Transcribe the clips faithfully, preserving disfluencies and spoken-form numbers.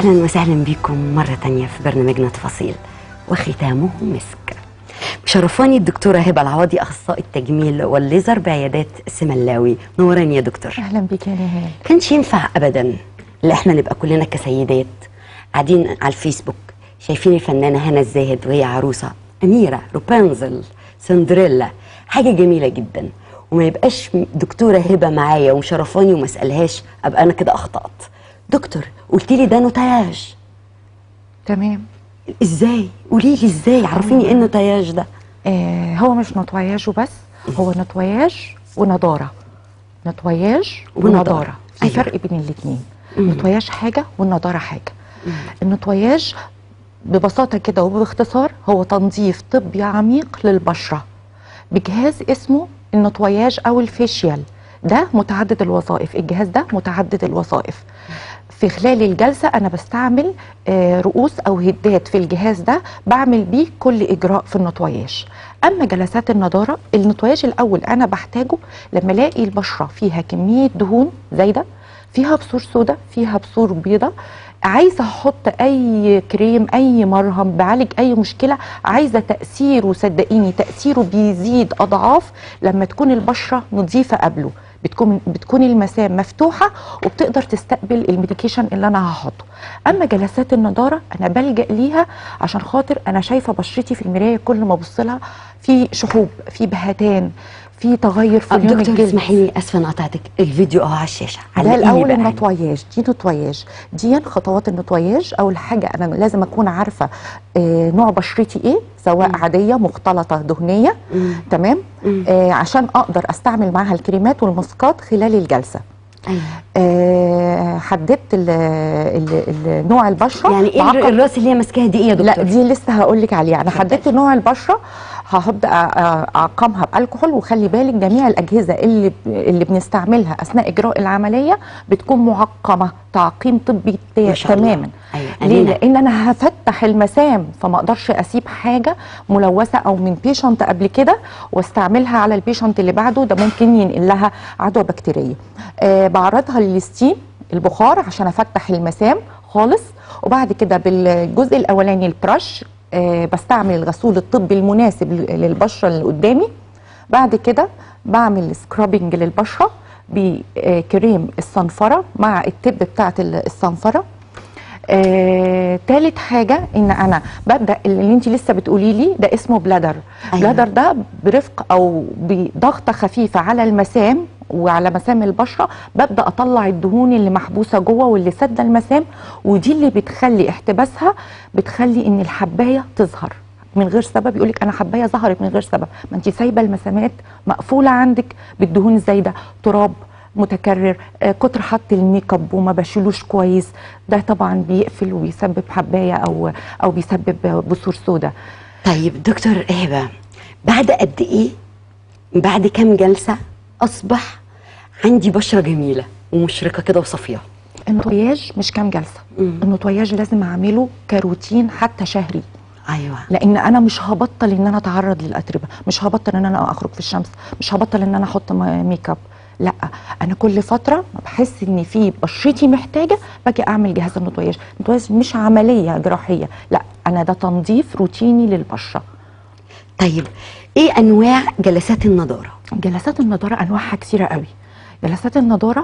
أهلا وسهلا بكم مرة تانية في برنامجنا تفاصيل وختامه مسك. مشرفاني الدكتورة هبة العوضي، أخصائي التجميل والليزر بعيادات سملاوي. نوراني يا دكتور. أهلا بك يا نهال. كانش ينفع أبدا اللي احنا نبقى كلنا كسيدات قاعدين على الفيسبوك شايفين الفنانة هنا الزاهد وهي عروسة أميرة، روبانزل، سندريلا، حاجة جميلة جدا، وما يبقاش دكتورة هبة معايا ومشرفاني وما اسألهاش أبقى أنا كده أخطأت. دكتور قلتي لي ده نوتياج. تمام. ازاي؟ قولي لي ازاي، عرفيني ايه النوتياج ده. آه هو مش نوتياج وبس، هو نوتياج ونضاره. نوتياج ونضاره، في أيوة. فرق بين الاثنين. النوتياج حاجه والنضاره حاجه. النوتياج ببساطه كده وباختصار هو تنظيف طبي عميق للبشره بجهاز اسمه النوتياج او الفيشيال. ده متعدد الوظائف، الجهاز ده متعدد الوظائف. في خلال الجلسة أنا بستعمل رؤوس أو هدات في الجهاز ده، بعمل بيه كل إجراء في النوتياج. أما جلسات النضارة، النوتياج الأول أنا بحتاجه لما ألاقي البشرة فيها كمية دهون زايدة، فيها بثور سوداء، فيها بثور بيضة، عايزة أحط أي كريم أي مرهم بعالج أي مشكلة، عايزة تأثيره، صدقيني تأثيره بيزيد أضعاف لما تكون البشرة نظيفة قبله، بتكون بتكون المسام مفتوحه وبتقدر تستقبل الميديكيشن اللي انا هحطه. اما جلسات النضاره انا بلجأ ليها عشان خاطر انا شايفه بشرتي في المرايه كل ما ابص لها في شحوب، في بهتان، في تغير في لون الجلد. دكتور اسمحي لي، اسفه ان قطعتك، الفيديو اهو على الشاشه. ده الاول النوتياج، دي نوتياج، دي خطوات النوتياج. اول حاجه انا لازم اكون عارفه آه نوع بشرتي ايه، سواء مم. عاديه مختلطه دهنيه، مم. تمام، مم. آه عشان اقدر استعمل معاها الكريمات والماسكات خلال الجلسه. أيوة. آه حددت ال ال ال نوع البشره. يعني ايه الراس اللي هي ماسكاها دي ايه يا دكتور؟ لا دي لسه هقول لك عليها. انا حددت نوع البشره، هبدا اعقمها بالكحول. وخلي بالك جميع الاجهزه اللي اللي بنستعملها اثناء اجراء العمليه بتكون معقمه تعقيم طبي تماما. أيوة. ليه؟ لان انا هفتح المسام، فما اقدرش اسيب حاجه ملوثه او من بيشنت قبل كده واستعملها على البيشنت اللي بعده، ده ممكن ينقل لها عدوى بكتيريه. آه بعرضها للستيم البخار عشان افتح المسام خالص. وبعد كده بالجزء الاولاني البرش، آه بستعمل الغسول الطبي المناسب للبشره اللي قدامي. بعد كده بعمل سكرابنج للبشره بكريم الصنفره مع التب بتاعت الصنفره. آه، تالت حاجة ان انا ببدأ اللي انت لسه بتقولي لي ده اسمه بلادر. أيوة. بلادر ده برفق او بضغطة خفيفة على المسام وعلى مسام البشرة ببدأ اطلع الدهون اللي محبوسة جوه واللي سد المسام، ودي اللي بتخلي احتباسها، بتخلي ان الحباية تظهر من غير سبب. يقولك انا حباية ظهرت من غير سبب، ما انت سايبة المسامات مقفولة عندك بالدهون الزايدة، تراب متكرر، آه، كتر حط الميك اب وما بشيلوش كويس، ده طبعا بيقفل وبيسبب حبايه او او بيسبب بثور سوداء. طيب دكتور هبه، بعد قد ايه، بعد كام جلسه اصبح عندي بشره جميله ومشرقه كده وصافيه؟ النوتياج مش كام جلسه، مم. النوتياج لازم اعمله كروتين حتى شهري. ايوه، لان انا مش هبطل ان انا اتعرض للاتربه، مش هبطل ان انا اخرج في الشمس، مش هبطل ان انا احط ميك اب، لا انا كل فتره بحس ان في بشرتي محتاجه باجي اعمل جهاز النوتياج. النوتياج مش عمليه جراحيه، لا انا ده تنظيف روتيني للبشره. طيب ايه انواع جلسات النضاره؟ جلسات النضاره انواعها كثيره قوي. جلسات النضاره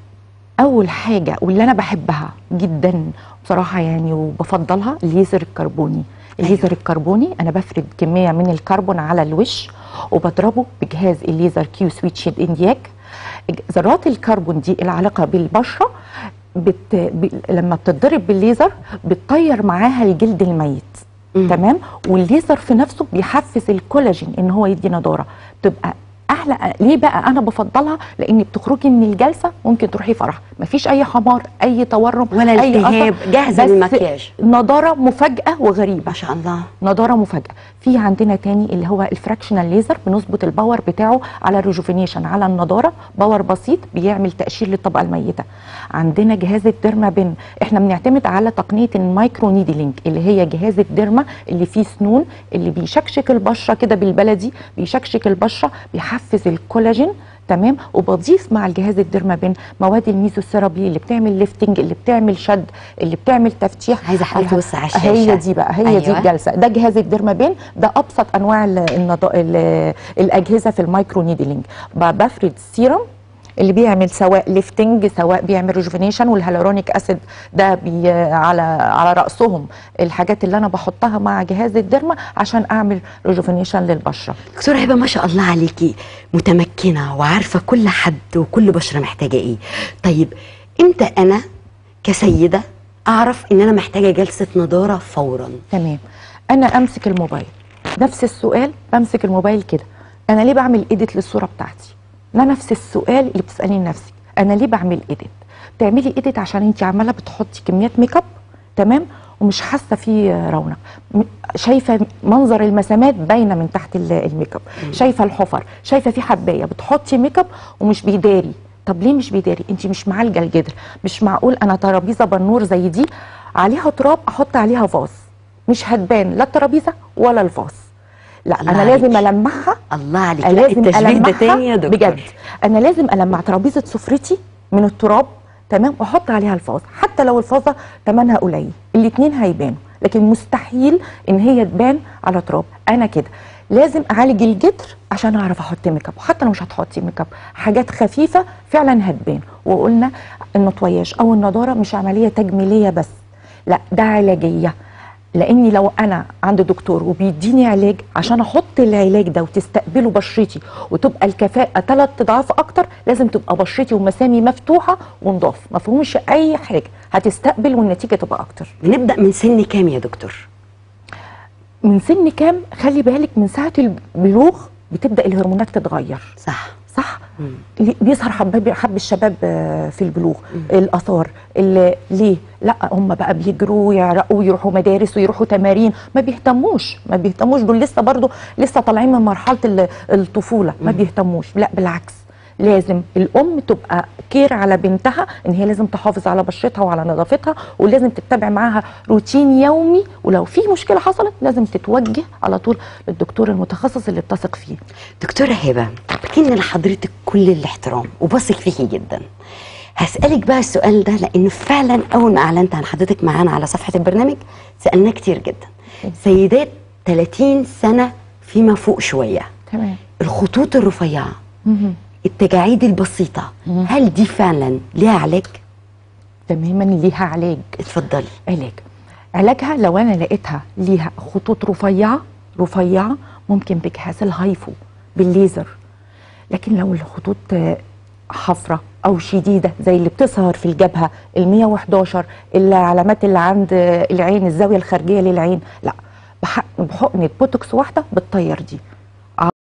اول حاجه واللي انا بحبها جدا بصراحه يعني وبفضلها الليزر الكربوني. الليزر أيوة. الكربوني انا بفرد كميه من الكربون على الوش وبضربه بجهاز الليزر كيو سويتش اندياك. ذرات الكربون دي العلاقه بالبشره بت... ب... لما بتتضرب بالليزر بتطير معاها الجلد الميت. م. تمام. والليزر في نفسه بيحفز الكولاجين ان هو يدي نضاره، تبقى احلى. ليه بقى انا بفضلها؟ لان بتخرجي من الجلسه ممكن تروحي فرح، مفيش اي حمار، اي تورم، ولا التهاب، جاهزه للمكياج، نضاره مفاجاه وغريبه ما شاء الله. نضاره مفاجاه. في عندنا تاني اللي هو الفراكشنال ليزر، بنظبط الباور بتاعه على الريجوفينيشن، على النضاره، باور بسيط بيعمل تقشير للطبقه الميته. عندنا جهاز الديرما بن، احنا بنعتمد على تقنيه المايكرو نيدلينج اللي هي جهاز الديرما اللي فيه سنون، اللي بيشكشك البشره كده بالبلدي، بيشكشك البشره، بيحفز الكولاجين تمام. وبضيف مع الجهاز الديرمابين مواد الميزوثيرابي اللي بتعمل ليفتنج، اللي بتعمل شد، اللي بتعمل تفتيح. عايزه حد يبص على الشاشه. هي دي بقى، هي أيوة. دي الجلسه، ده جهاز الديرمابين، ده ابسط انواع ال ال ال الاجهزه في المايكرو نيدلينج. بفرد السيرم اللي بيعمل سواء ليفتنج سواء بيعمل ريجوفينيشن، والهيالورونيك اسيد ده بي على على راسهم الحاجات اللي انا بحطها مع جهاز الديرما عشان اعمل ريجوفينيشن للبشره. دكتوره هبه ما شاء الله عليكي متمكنه وعارفه كل حد وكل بشره محتاجه ايه. طيب امتى انا كسيده اعرف ان انا محتاجه جلسه نضاره فورا؟ تمام. انا امسك الموبايل، نفس السؤال، بمسك الموبايل كده، انا ليه بعمل ايديت للصوره بتاعتي؟ ده نفس السؤال اللي بتساليه لنفسك، انا ليه بعمل ايديت؟ بتعملي ايديت عشان انت عماله بتحطي كميات ميك اب، تمام، ومش حاسه فيه رونق، شايفه منظر المسامات باينه من تحت الميك اب، شايفه الحفر، شايفه في حبايه بتحطي ميك اب ومش بيداري. طب ليه مش بيداري؟ انت مش معالجه الجدر. مش معقول انا ترابيزه بنور زي دي عليها تراب احط عليها فاز، مش هتبان لا الترابيزه ولا الفاز. لا انا عليك. لازم المعها. الله عليك. لازم التشبيه ده تاني يا دكتور. بجد انا لازم المع ترابيزه سفرتي من التراب، تمام، واحط عليها الفازه، حتى لو الفازه ثمنها قليل، الاثنين هيبانوا، لكن مستحيل ان هي تبان على تراب. انا كده لازم اعالج الجدر عشان اعرف احط ميك اب، وحتى لو مش هتحطي ميك اب حاجات خفيفه فعلا هتبان. وقلنا النطوياج او النضاره مش عمليه تجميليه بس، لا ده علاجيه، لاني لو انا عند دكتور وبيديني علاج عشان احط العلاج ده وتستقبله بشرتي وتبقى الكفاءه ثلاث اضعاف اكتر، لازم تبقى بشرتي ومسامي مفتوحه ونضاف، ما فيهمش اي حاجه، هتستقبل والنتيجه تبقى اكتر. بنبدا من سن كام يا دكتور؟ من سن كام؟ خلي بالك من ساعه البلوغ بتبدا الهرمونات تتغير. صح صح. مم. بيظهر حب حب الشباب في البلوغ، مم. الاثار اللي ليه لا هم بقى بيجروا ويعرقوا ويروحوا مدارس ويروحوا تمارين، ما بيهتموش ما بيهتموش دول لسه برضو لسه طالعين من مرحله الطفوله، ما بيهتموش. لا بالعكس، لازم الام تبقى كير على بنتها، ان هي لازم تحافظ على بشرتها وعلى نظافتها، ولازم تتبع معاها روتين يومي، ولو في مشكله حصلت لازم تتوجه على طول للدكتور المتخصص اللي بتثق فيه. دكتوره هبه، بكن لحضرتك كل الاحترام وبثق فيكي جدا. هسألك بقى السؤال ده لانه فعلا اول ما اعلنت عن حضرتك معانا على صفحه البرنامج سالناه كتير جدا. سيدات ثلاثين سنه فيما فوق شويه، تمام، الخطوط الرفيعه، التجاعيد البسيطه، هل دي فعلا ليها علاج؟ تماما ليها علاج. اتفضلي. علاج علاجها لو انا لقيتها ليها خطوط رفيعه رفيعه ممكن بجهاز الهايفو بالليزر، لكن لو الخطوط حفره او شديده زي اللي بتظهر في الجبهه ال مية وحداشر، العلامات اللي عند العين، الزاويه الخارجيه للعين، لا، بحقنه بوتوكس واحده بتطير دي.